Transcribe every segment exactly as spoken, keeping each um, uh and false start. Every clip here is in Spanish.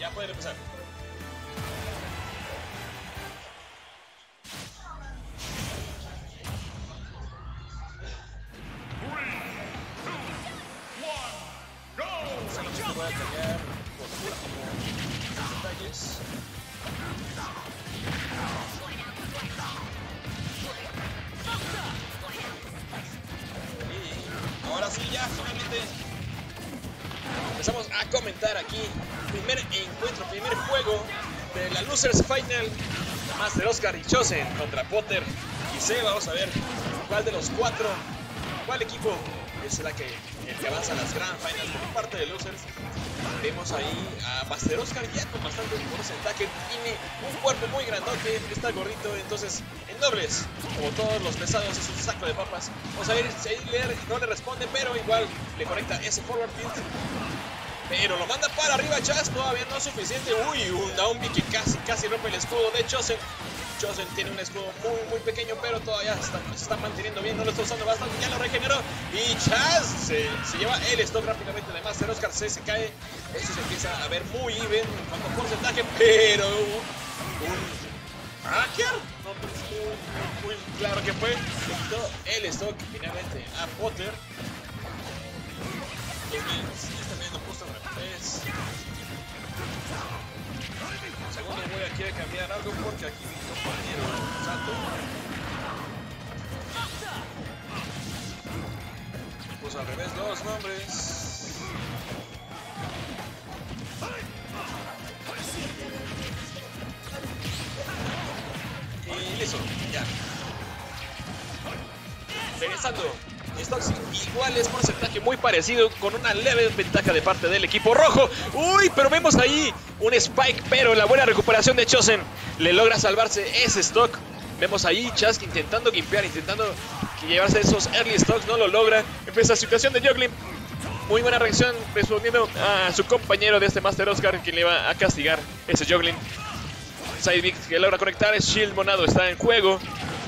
Ya pueden empezar. Solamente voy a cambiar por fuera como detalles. Y ahora sí, ya finalmente empezamos a comentar aquí. Primer encuentro, primer juego de la Losers Final. Master Oscar y Chosen contra Potter y C. Vamos a ver cuál de los cuatro, cuál equipo es la que, el que avanza a las Grand Finals por parte de Losers. Vemos ahí a Master Oscar ya con bastante porcentaje. Tiene un cuerpo muy grandote, está gordito. Entonces en dobles, como todos los pesados, es un saco de papas. Vamos a ver si Ailer no le responde, pero igual le conecta ese forward tilt. Pero lo manda para arriba Chaz, todavía no es suficiente. Uy, un down B que casi, casi rompe el escudo de Chosen. Chosen tiene un escudo muy, muy pequeño, pero todavía está, se está manteniendo bien. No lo está usando bastante, ya lo regeneró. Y Chaz se, se lleva el stock rápidamente de Master Oscar. C se cae. Esto se empieza a ver muy even en cuanto a porcentaje, pero un hacker, no muy, muy claro que fue. Le quitó el stock finalmente a Potter. Este puesto en tres. Un segundo, voy a quiere cambiar algo porque aquí mi compañero Sato puso al revés los nombres. Y listo, ya. Regresando. Stocks iguales, porcentaje muy parecido, con una leve ventaja de parte del equipo rojo. Uy, pero vemos ahí un spike, pero la buena recuperación de Chosen le logra salvarse ese stock. Vemos ahí Chaz intentando gimpear, intentando llevarse esos early stocks, no lo logra. Empieza la situación de Juggling. Muy buena reacción respondiendo a su compañero de este Master Oscar, quien le va a castigar ese Juggling. Sidebeak que logra conectar, es Shield Monado está en juego.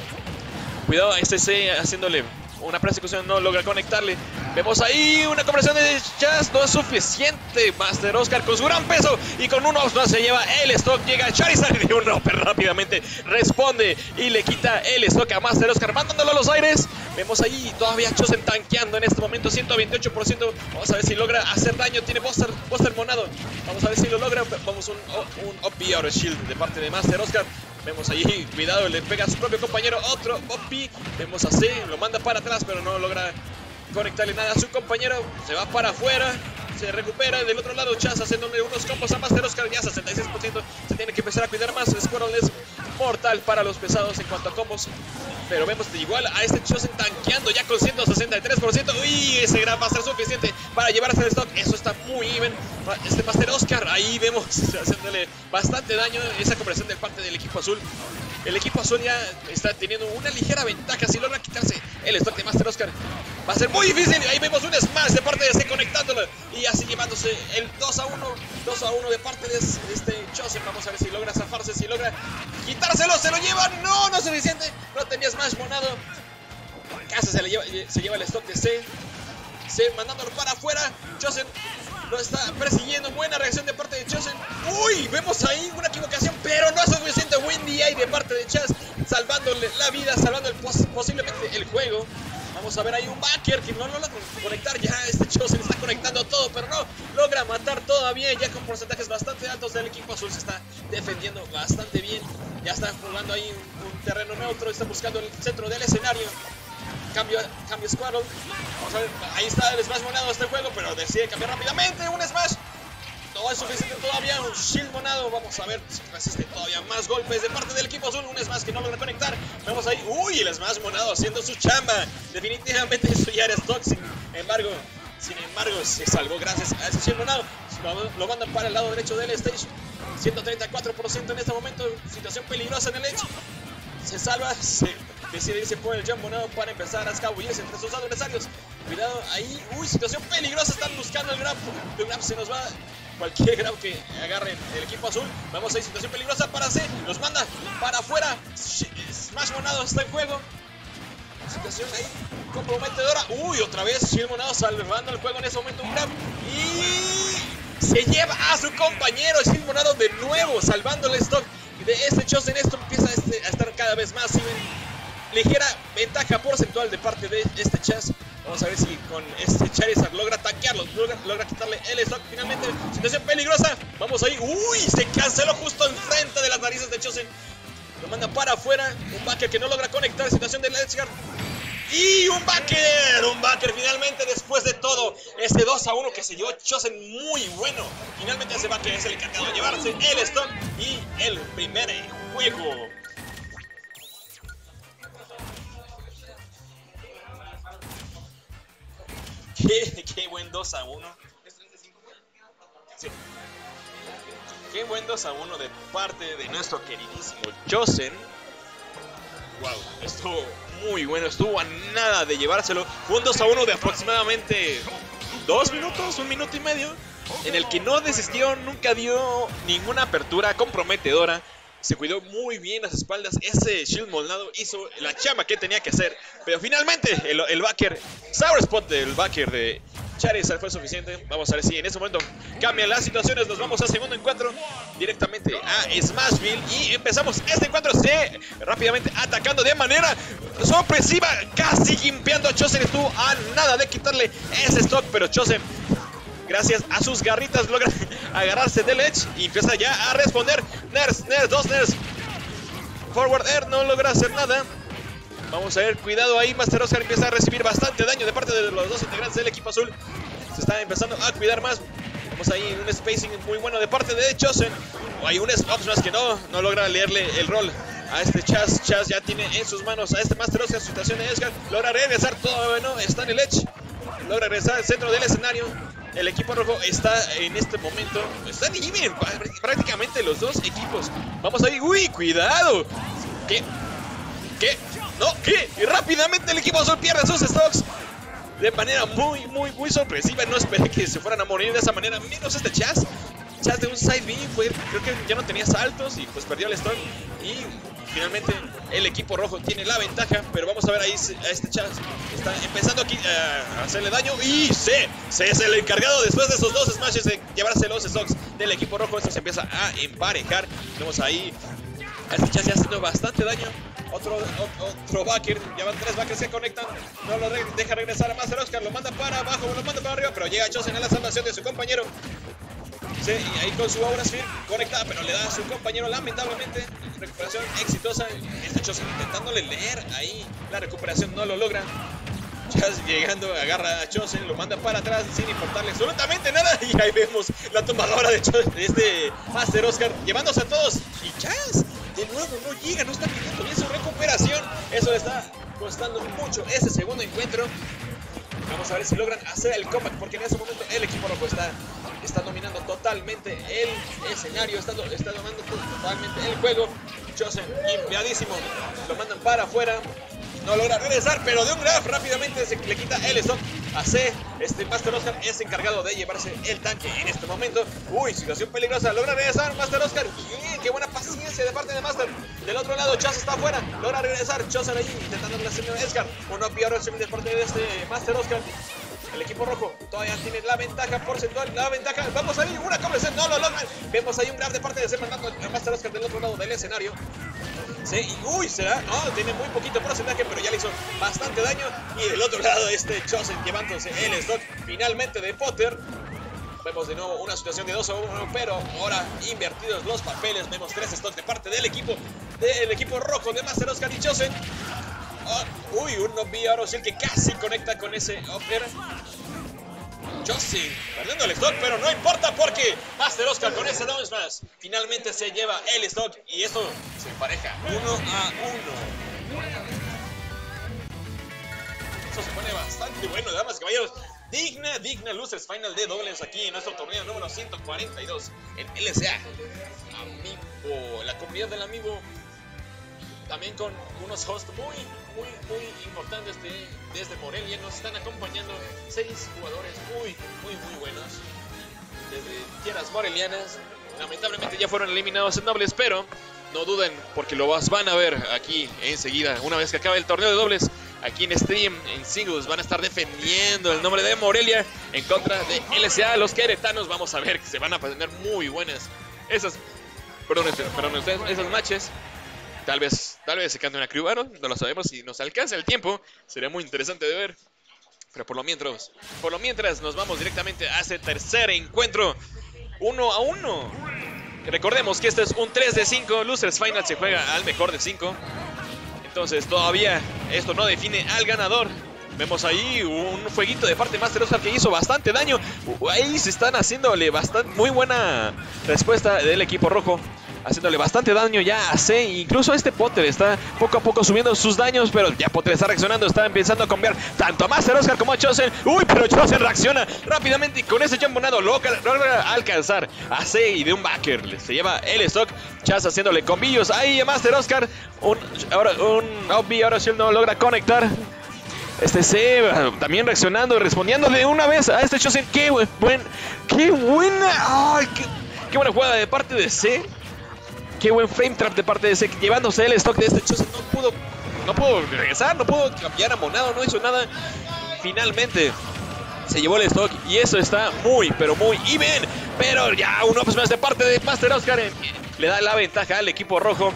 Cuidado a este C haciéndole una persecución, no logra conectarle. Vemos ahí una conversión de Chaz, no es suficiente. Master Oscar con su gran peso y con un off no se lleva el stock. Llega Charizard y un upper rápidamente responde y le quita el stock a Master Oscar, mandándolo a los aires. Vemos ahí todavía Chosen tanqueando en este momento, ciento veintiocho por ciento. Vamos a ver si logra hacer daño. Tiene Buster, Buster Monado. Vamos a ver si lo logra. Vamos un, un O P ahora Shield de parte de Master Oscar. Vemos ahí, cuidado, le pega a su propio compañero otro O P. Vemos a C, lo manda para atrás, pero no logra conectarle nada a su compañero. Se va para afuera, se recupera. Del otro lado, Chaz haciéndole unos combos a Master Oscar, ya sesenta y seis por ciento. Se tiene que empezar a cuidar más. Squirrel es mortal para los pesados en cuanto a combos. Pero vemos igual a este Chosen tanqueando ya con ciento sesenta y tres por ciento. Uy, ese gran va a ser suficiente para llevarse el stock. Eso está muy even. Este Master Oscar, ahí vemos haciéndole bastante daño. Esa conversión de parte del equipo azul. El equipo azul ya está teniendo una ligera ventaja. Si logra quitarse el stock de Master Oscar, va a ser muy difícil. Ahí vemos un smash de parte de C conectándolo y así llevándose el dos a uno. dos a uno de parte de este Chosen. Vamos a ver si logra zafarse, si logra quitárselo. Se lo lleva. No, no es suficiente. No tenía smash monado. Casi se, le lleva, se lleva el stock de C. C mandándolo para afuera. Chosen lo está persiguiendo. Buena reacción de parte de Chosen. Uy, vemos ahí una equivocación, pero no es suficiente. Windy Eye de parte de Chaz, salvándole la vida, salvando el pos posiblemente el juego. Vamos a ver ahí un backer que no logra conectar. Ya este Chosen está conectando todo, pero no logra matar todavía. Ya con porcentajes bastante altos del equipo azul se está defendiendo bastante bien. Ya está jugando ahí un, un terreno neutro. Está buscando el centro del escenario. Cambio, cambio Squirrel. Vamos a ver, ahí está el Smash monado este juego, pero decide cambiar rápidamente. Un Smash. No es suficiente todavía. Un Shield monado. Vamos a ver si resiste todavía más golpes de parte del equipo azul. Un Smash que no logra conectar. Vemos ahí. Uy, el Smash monado haciendo su chamba. Definitivamente eso ya era stock. Sin embargo, sin embargo, se salvó gracias a ese Shield monado. Lo, lo mandan para el lado derecho del stage. ciento treinta y cuatro por ciento en este momento. Situación peligrosa en el edge. Se salva. Se decide irse por el jump monado para empezar a escabullirse entre sus adversarios. Cuidado ahí. Uy, situación peligrosa. Están buscando el grab. El grab se nos va. Cualquier grab que agarren el equipo azul. Vamos a ir, situación peligrosa para C. Los manda para afuera. Smash monado está en juego. Situación ahí comprometedora. Uy, otra vez Shield monado salvando el juego en ese momento. Un grab. Y Se lleva a su compañero Shield Morado de nuevo, salvando el stock de este Chosen. Esto empieza este, a estar cada vez más. ¿Sí ven? Ligera ventaja porcentual de parte de este Chaz. Vamos a ver si con este Charizard logra tanquearlo, logra, logra quitarle el stock. Finalmente, situación peligrosa. Vamos ahí. Uy, se canceló justo enfrente de las narices de Chosen. Lo manda para afuera. Un backer que no logra conectar. Situación de Edgar. Y un backer. Un backer finalmente después de todo. Ese dos a uno que se llevó Chosen muy bueno. Finalmente ese backer es el encargado de llevarse el stock y el primer juego. Qué, qué buen dos a uno. Sí. Qué buen dos a uno de parte de nuestro queridísimo Chosen. Wow, estuvo muy bueno. Estuvo a nada de llevárselo. Fue un dos a uno de aproximadamente dos minutos, un minuto y medio, en el que no desistió, nunca dio ninguna apertura comprometedora. Se cuidó muy bien las espaldas. Ese Shield Molnado hizo la chamba que tenía que hacer. Pero finalmente el, el backer, Sour Spot del backer de Charizard fue suficiente. Vamos a ver si en este momento cambian las situaciones. Nos vamos a segundo encuentro directamente a Smashville. Y empezamos este encuentro se, rápidamente atacando de manera sorpresiva. Casi limpiando a Chosen. Estuvo a nada de quitarle ese stock. Pero Chosen, gracias a sus garritas, logra agarrarse del edge y empieza ya a responder. Ners, Ners, dos Ners. Forward Air no logra hacer nada. Vamos a ver, cuidado ahí. Master Oscar empieza a recibir bastante daño de parte de los dos integrantes del equipo azul. Se está empezando a cuidar más. Vamos ahí en un spacing muy bueno de parte de Chosen. Hay un Optimus que no, no logra leerle el rol a este Chaz. Chaz ya tiene en sus manos a este Master Oscar. Situación de Edgar. Logra regresar todo bueno. Está en el edge. Logra regresar al centro del escenario. El equipo rojo está en este momento. Están even prácticamente los dos equipos. Vamos ahí. Uy, cuidado. ¿Qué? ¿Qué? No, ¿qué? Y rápidamente el equipo azul pierde sus stocks de manera muy, muy, muy sorpresiva. No esperé que se fueran a morir de esa manera. Menos este Chaz. Chaz de un side B. Fue, creo que ya no tenía saltos y pues perdió el stock. Y finalmente el equipo rojo tiene la ventaja. Pero vamos a ver ahí a este Chaz. Está empezando aquí a hacerle daño. Y se, se es el encargado después de esos dos smashes de llevarse los stocks del equipo rojo. Esto se empieza a emparejar. Vemos ahí a este Chaz ya haciendo bastante daño. Otro, otro backer, ya van tres backers que conectan. No lo re deja regresar a Master Oscar. Lo manda para abajo, lo manda para arriba. Pero llega Chosen a la salvación de su compañero. Sí, y ahí con su Aura Sphere conectada, pero le da a su compañero lamentablemente. Recuperación exitosa. Este Chosen intentándole leer ahí. La recuperación no lo logra. Chaz llegando, agarra a Chosen, lo manda para atrás sin importarle absolutamente nada. Y ahí vemos la tomadora de, Chosen, de este Master Oscar llevándose a todos. Y Chaz de nuevo no llega, no está pidiendo bien su recuperación. Eso le está costando mucho ese segundo encuentro. Vamos a ver si logran hacer el comeback, porque en ese momento el equipo rojo está, está dominando totalmente el escenario, está, está dominando totalmente el juego. Chosen, limpiadísimo, lo mandan para afuera. No logra regresar, pero de un grab rápidamente se le quita el stock a C. Este Master Oscar es encargado de llevarse el tanque en este momento. Uy, situación peligrosa. Logra regresar Master Oscar. Bien, qué buena paciencia de parte de Master. Del otro lado, Chaz está afuera. Logra regresar. Chosen ahí intentando relacionar a Edgar. Un O P R de parte de este Master Oscar. El equipo rojo todavía tiene la ventaja porcentual, la ventaja. Vamos ahí, una conversión, no lo logran. Vemos ahí un grab de parte de C mandando a Master Oscar del otro lado del escenario. Sí, y uy, será, no, tiene muy poquito porcentaje, pero ya le hizo bastante daño. Y del otro lado este Chosen llevándose el stock finalmente de Potter. Vemos de nuevo una situación de dos a uno, pero ahora invertidos los papeles. Vemos tres stocks de parte del equipo, del equipo rojo de Master Oscar y Chosen. Oh, uy, un O P R que casi conecta con ese Opera. Chosen perdiendo el stock, pero no importa porque Master Oscar con ese down smash finalmente se lleva el stock y esto se empareja uno a uno. Esto se pone bastante bueno, damas y caballeros. Digna, digna Losers Final de dobles aquí en nuestro torneo número ciento cuarenta y dos en L S A Amiibo, la comunidad del Amiibo. También con unos hosts muy, muy, muy importantes de, desde Morelia. Nos están acompañando seis jugadores muy, muy, muy buenos desde tierras morelianas. Lamentablemente ya fueron eliminados en dobles, pero no duden porque lo van a ver aquí enseguida. Una vez que acabe el torneo de dobles, aquí en stream, en singles, van a estar defendiendo el nombre de Morelia en contra de L S A. Los queretanos, vamos a ver que se van a tener muy buenas esas, perdón, perdón, esos matches. Tal vez, tal vez se cante una crew battle, no lo sabemos. Si nos alcanza el tiempo, sería muy interesante de ver. Pero por lo mientras, por lo mientras nos vamos directamente a ese tercer encuentro, uno a uno. Recordemos que este es un tres de cinco, Losers Final se juega al mejor de cinco. Entonces todavía esto no define al ganador. Vemos ahí un fueguito de parte de Master Oscar que hizo bastante daño. Ahí se están haciéndole bastante, muy buena respuesta del equipo rojo. Haciéndole bastante daño ya a C. Incluso este Potter está poco a poco subiendo sus daños. Pero ya Potter está reaccionando. Está empezando a cambiar tanto a Master Oscar como a Chosen. Uy, pero Chosen reacciona rápidamente. Y con ese jambonado logra, logra alcanzar a C. Y de un backer se lleva el stock. Chaz haciéndole combillos ahí a Master Oscar. Un, ahora un O B. Ahora sí no logra conectar. Este C también reaccionando y respondiendo de una vez a este Chosen. Qué buen, buen qué buena. Ay, qué, qué buena jugada de parte de C. Qué buen frame trap de parte de C, llevándose el stock de este Chosen. No pudo, no pudo regresar, no pudo cambiar a Monado, no hizo nada. Finalmente se llevó el stock y eso está muy, pero muy even. Pero ya un ups más de parte de Master Oscar eh, le da la ventaja al equipo rojo.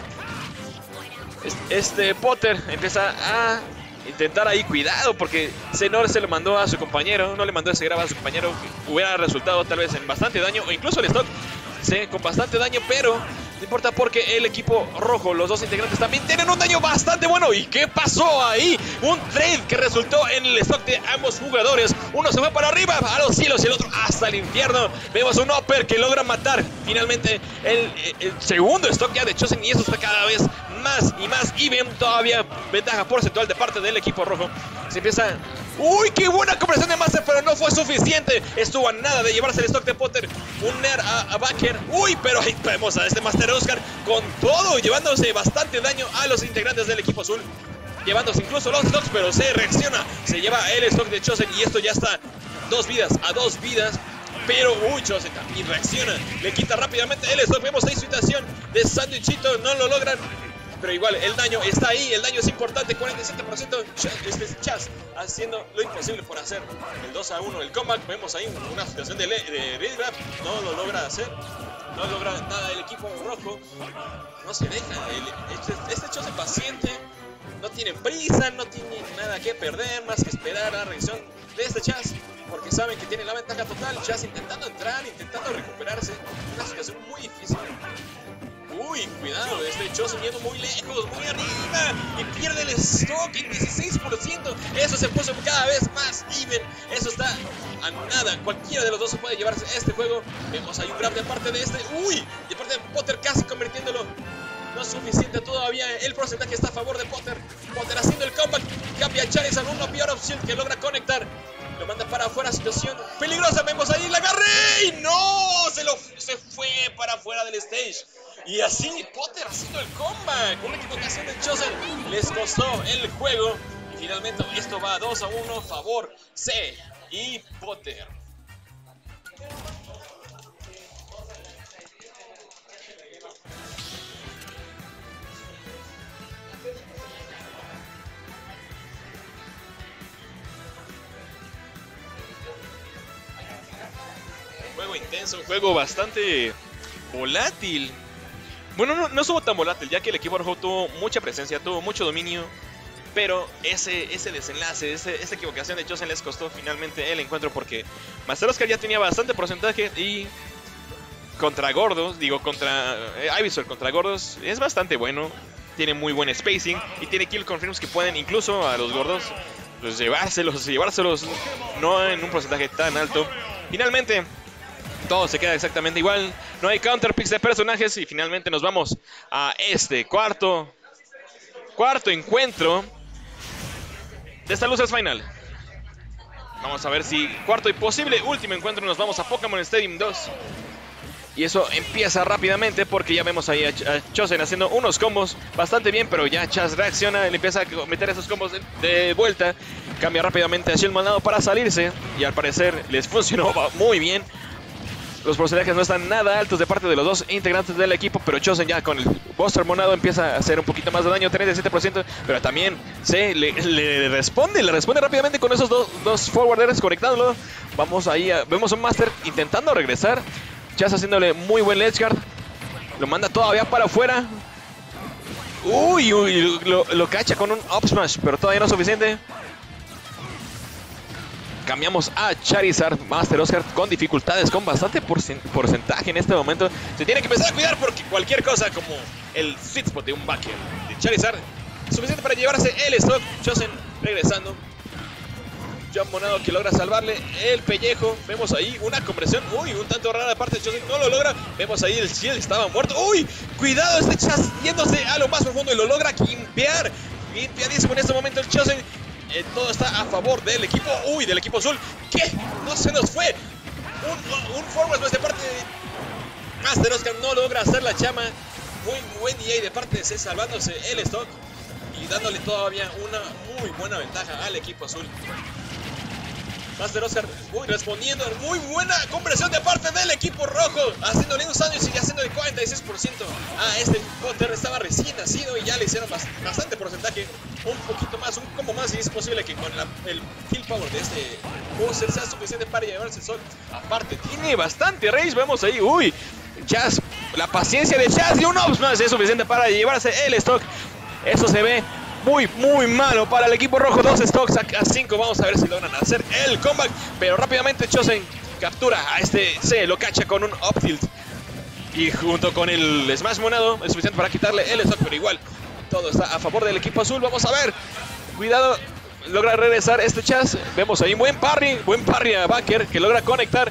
Este Potter empieza a intentar ahí cuidado porque Senor se lo mandó a su compañero, no le mandó ese grab a su compañero. Hubiera resultado tal vez en bastante daño o incluso el stock sí, con bastante daño, pero no importa porque el equipo rojo, los dos integrantes también tienen un daño bastante bueno. ¿Y qué pasó ahí? Un trade que resultó en el stock de ambos jugadores. Uno se fue para arriba, a los cielos, y el otro hasta el infierno. Vemos un upper que logra matar finalmente el, el segundo stock ya de Chosen. Y eso está cada vez más y más even. Todavía ventaja porcentual de parte del equipo rojo. Se empieza... ¡Uy, qué buena conversión de Master! Pero no fue suficiente. Estuvo a nada de llevarse el stock de Potter. Un Nair a, a Backer. ¡Uy! Pero ahí vemos a este Master Oscar con todo, llevándose bastante daño a los integrantes del equipo azul. Llevándose incluso los stocks, pero se reacciona. Se lleva el stock de Chosen y esto ya está dos vidas a dos vidas. Pero, uy, Chosen también reacciona. Le quita rápidamente el stock. Vemos ahí situación de Sandwichito. No lo logran. Pero igual, el daño está ahí, el daño es importante, cuarenta y siete por ciento. Este es Chaz haciendo lo imposible por hacer el dos a uno, el comeback. Vemos ahí una situación de, de Red Grab, no lo logra hacer, no logra nada el equipo rojo. No se deja, el, este, este Chaz es paciente, no tiene prisa, no tiene nada que perder, más que esperar a la reacción de este Chaz. Porque saben que tiene la ventaja total. Chaz intentando entrar, intentando recuperarse, una situación muy difícil. Uy, cuidado, este Chosen yendo muy lejos, muy arriba, y pierde el stock en dieciséis por ciento. Eso se puso cada vez más even. Eso está a nada. Cualquiera de los dos se puede llevarse este juego. Vemos ahí un grab de parte de este. Uy, de parte de Potter casi convirtiéndolo. No es suficiente todavía. El porcentaje está a favor de Potter. Potter haciendo el comeback. Cambia a Charizard, una peor opción que logra conectar. Lo manda para afuera, situación peligrosa. Vemos ahí, la agarré y no, se, lo, se fue para afuera del stage. Y así Potter haciendo el comeback. Una equivocación de Chosen les costó el juego. Y finalmente esto va dos a uno, favor C y Potter. Un juego intenso, un juego bastante volátil. Bueno, no, no estuvo tan volátil, ya que el equipo rojo tuvo mucha presencia, tuvo mucho dominio. Pero ese, ese desenlace, ese, esa equivocación de Chosen les costó finalmente el encuentro. Porque Master Oscar ya tenía bastante porcentaje. Y contra Gordos, digo, contra eh, Ivysaur contra Gordos es bastante bueno. Tiene muy buen spacing y tiene kill confirms que pueden incluso a los Gordos pues, llevárselos, llevárselos no en un porcentaje tan alto. Finalmente todo se queda exactamente igual. No hay counter picks de personajes. Y finalmente nos vamos a este cuarto Cuarto encuentro de esta Losers Final. Vamos a ver si cuarto y posible último encuentro nos vamos a Pokémon Stadium dos. Y eso empieza rápidamente porque ya vemos ahí a, Ch a Chosen haciendo unos combos bastante bien. Pero ya Chaz reacciona, le empieza a meter esos combos de, de vuelta. Cambia rápidamente hacia el mandado para salirse. Y al parecer les funcionó muy bien. Los porcentajes no están nada altos de parte de los dos integrantes del equipo, pero Chosen ya con el Buster Monado empieza a hacer un poquito más de daño, treinta y siete por ciento, pero también se le, le responde, le responde rápidamente con esos dos, dos forwarders conectándolo. Vamos ahí, a, vemos a un Master intentando regresar, Chaz haciéndole muy buen ledge guard, lo manda todavía para afuera. Uy, uy lo, lo cacha con un up smash, pero todavía no es suficiente. Cambiamos a Charizard, Master Oscar con dificultades, con bastante porcentaje en este momento. Se tiene que empezar a cuidar porque cualquier cosa como el sweet spot de un backer de Charizard es suficiente para llevarse el stock. Chosen regresando. Jump Monado que logra salvarle el pellejo. Vemos ahí una conversión, uy, un tanto rara de parte de Chosen, no lo logra. Vemos ahí el Shield, estaba muerto. Uy, cuidado, este Chaz yéndose a lo más profundo y lo logra limpiar. Limpiadísimo en este momento el Chosen. Eh, todo está a favor del equipo, uy, del equipo azul. ¿Qué? No se nos fue. Un, un forward de parte de Master Oscar no logra hacer la chama. Muy buen D A de parte de C, salvándose el stock y dándole todavía una muy buena ventaja al equipo azul. Master Oscar, uy, respondiendo, muy buena conversión de parte del equipo rojo, haciéndole un sándwich y haciéndole cuarenta y seis por ciento a este Potter. Estaba recién nacido y ya le hicieron bastante porcentaje, un poquito más, un combo más, y es posible que con la, el kill power de este Bowser sea suficiente para llevarse el sol. Aparte, tiene bastante rage, vemos ahí, uy, Chaz, la paciencia de Chaz y un ops más es suficiente para llevarse el stock. Eso se ve muy, muy malo para el equipo rojo. Dos stocks a cinco. Vamos a ver si logran hacer el comeback. Pero rápidamente Chosen captura a este C. Lo cacha con un up tilt. Y junto con el Smash Monado es suficiente para quitarle el stock. Pero igual, todo está a favor del equipo azul. Vamos a ver. Cuidado. Logra regresar este Chaz. Vemos ahí buen parry. Buen parry a Backer que logra conectar.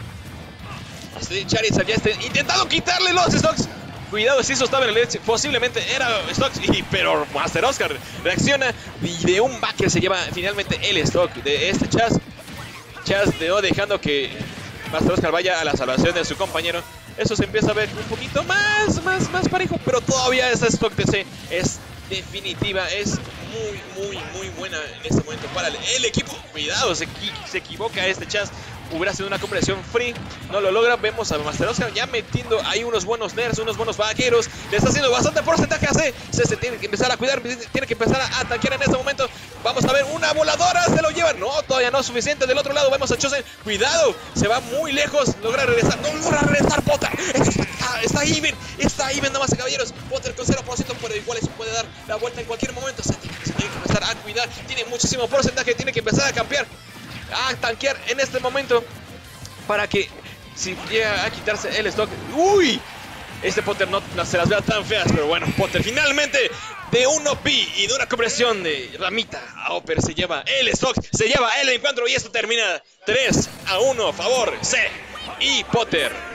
Este Charizard ya está intentando quitarle los stocks. Cuidado, si eso estaba en el edge, posiblemente era Stocks, y, pero Master Oscar reacciona y de un backer se lleva finalmente el stock de este Chaz. Chaz quedó dejando que Master Oscar vaya a la salvación de su compañero. Eso se empieza a ver un poquito más, más, más parejo, pero todavía esa stock de C es definitiva, es muy, muy, muy buena en este momento para el, el equipo. Cuidado, se, se equivoca este Chaz. Hubiera sido una conversión free, no lo logra. Vemos a Master Oscar ya metiendo ahí unos buenos nerds, unos buenos vaqueros. Le está haciendo bastante porcentaje a C. C se tiene que empezar a cuidar, tiene que empezar a tanquear en este momento. Vamos a ver, una voladora, se lo llevan. No, todavía no es suficiente. Del otro lado vemos a Chosen, cuidado, se va muy lejos. Logra regresar, no logra regresar Potter. Está, está even, está even, damas y caballeros. Potter con cero por ciento, pero igual eso puede dar la vuelta en cualquier momento. Se tiene, se tiene que empezar a cuidar, tiene muchísimo porcentaje, tiene que empezar a campear, a tanquear en este momento para que si llega a quitarse el stock. Uy, este Potter no, no se las vea tan feas, pero bueno, Potter finalmente de un O P y de una conversión de ramita a Upper se lleva el stock, se lleva el encuentro y esto termina tres a uno a favor C y Potter.